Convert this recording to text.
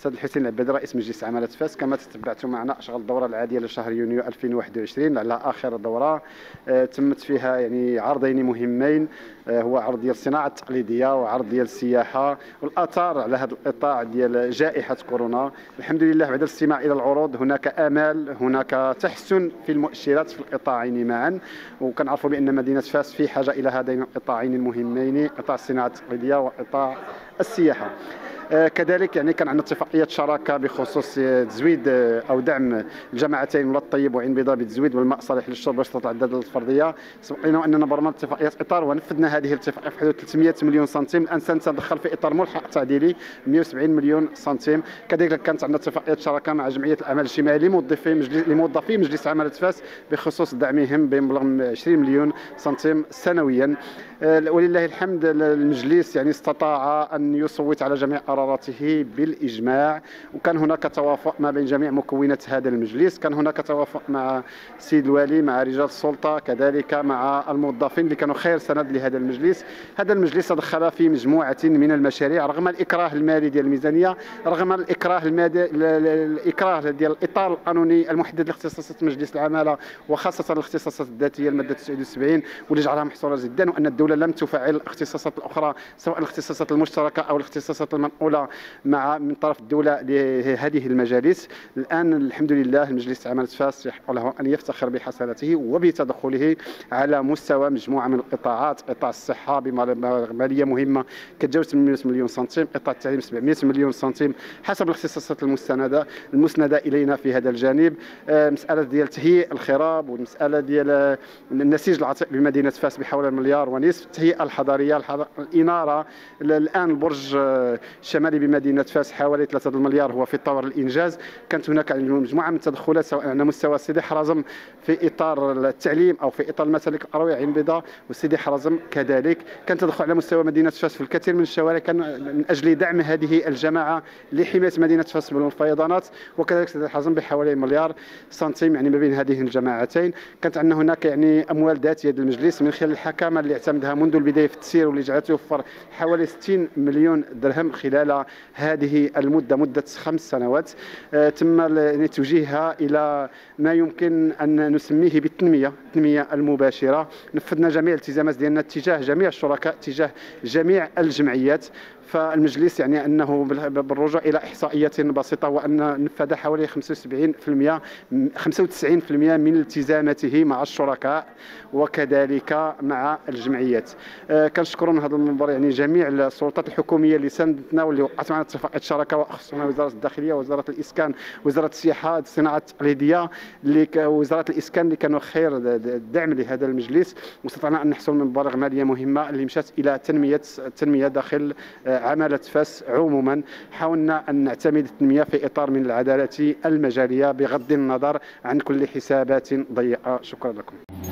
السيد الحسين العبادي رئيس مجلس عمالة فاس. كما تتبعتم معنا أشغال الدورة العادية لشهر يونيو 2021 على آخر دورة تمت فيها يعني عرضين مهمين، هو عرض ديال الصناعة التقليدية وعرض ديال السياحة والآثار على هذا الإطار ديال جائحة كورونا. الحمد لله بعد الاستماع إلى العروض هناك آمال، هناك تحسن في المؤشرات في القطاعين معا، وكنعرفوا بأن مدينة فاس في حاجة إلى هذين القطاعين المهمين، قطاع الصناعة التقليدية وقطاع السياحة. كذلك يعني كان عندنا اتفاقيه شراكه بخصوص تزويد او دعم الجماعتين ولا الطيب وعين بيضاء بالتزويد والماء صالح للشرب وسط العداد الفرديه. سبق لنا اننا برمنا اتفاقيه اطار ونفذنا هذه الاتفاقيه في حدود 300 مليون سنتيم، الان سنتدخل في اطار ملحق تعديلي 170 مليون سنتيم. كذلك كانت عندنا اتفاقيه شراكه مع جمعيه الاعمال الاجتماعيه لموظفي مجلس عمالة فاس بخصوص دعمهم بمبلغ 20 مليون سنتيم سنويا. ولله الحمد المجلس يعني استطاع ان يصوت على جميع قراراته بالاجماع، وكان هناك توافق ما بين جميع مكونات هذا المجلس. كان هناك توافق مع السيد الوالي، مع رجال السلطه، كذلك مع الموظفين اللي كانوا خير سند لهذا المجلس. هذا المجلس دخل في مجموعه من المشاريع رغم الاكراه المالي ديال الميزانيه، رغم الاكراه ديال الاطار القانوني المحدد لاختصاصات مجلس العماله وخاصه الاختصاصات الذاتيه الماده 79 واللي جعلها محصوره جدا، وان الدوله لم تفعل الاختصاصات الاخرى سواء الاختصاصات المشتركه او الاختصاصات المنقوله من طرف الدوله لهذه المجالس. الان الحمد لله المجلس عمالة فاس يحق له ان يفتخر بحصانته وبتدخله على مستوى مجموعه من القطاعات. قطاع الصحه بماليه مهمه كتجاوز 800 مليون سنتيم، قطاع التعليم 700 مليون سنتيم حسب الاختصاصات المسنده الينا في هذا الجانب. مساله ديال تهيئ الخراب والمساله ديال النسيج العطاء بمدينه فاس بحوالي مليار ونصف، التهيئه الحضريه، الاناره. الان البرج الشمالي بمدينه فاس حوالي 3 المليار هو في طور الانجاز. كانت هناك مجموعه من التدخلات سواء على مستوى سيدي حرازم في اطار التعليم او في اطار المسالك القرويه عين بيضاء وسيدي حرازم كذلك. كان تدخل على مستوى مدينه فاس في الكثير من الشوارع كان من اجل دعم هذه الجماعه لحمايه مدينه فاس من الفيضانات، وكذلك سيدي حرازم بحوالي مليار سنتيم يعني ما بين هذه الجماعتين. كانت عندنا هناك يعني اموال ذاتيه للمجلس من خلال الحكامه اللي اعتمدها منذ البدايه في التسيير واللي جعلته يوفر حوالي 60 مليون درهم خلال هذه المده، مده 5 سنوات. تم يعني توجيهها الى ما يمكن ان نسميه بالتنميه المباشره. نفذنا جميع الالتزامات ديالنا تجاه جميع الشركاء، تجاه جميع الجمعيات. فالمجلس يعني انه بالرجوع الى احصائيات بسيطه وان نفذ حوالي 95% من التزاماته مع الشركاء وكذلك مع الجمعيات. كنشكروا من هذا المنبر يعني جميع السلطات الحكوميه اللي ساندتنا واللي وقعت معنا اتفاقيه شراكه، واخصنا وزاره الداخليه ووزاره الاسكان وزاره السياحه الصناعه التقليديه وزاره الاسكان اللي كانوا خير الدعم لهذا المجلس، واستطعنا ان نحصل من مبالغ ماليه مهمه اللي مشات الى التنميه داخل عمالة فاس عموما. حاولنا أن نعتمد التنمية في إطار من العدالة المجالية بغض النظر عن كل حسابات ضيقة. شكرا لكم.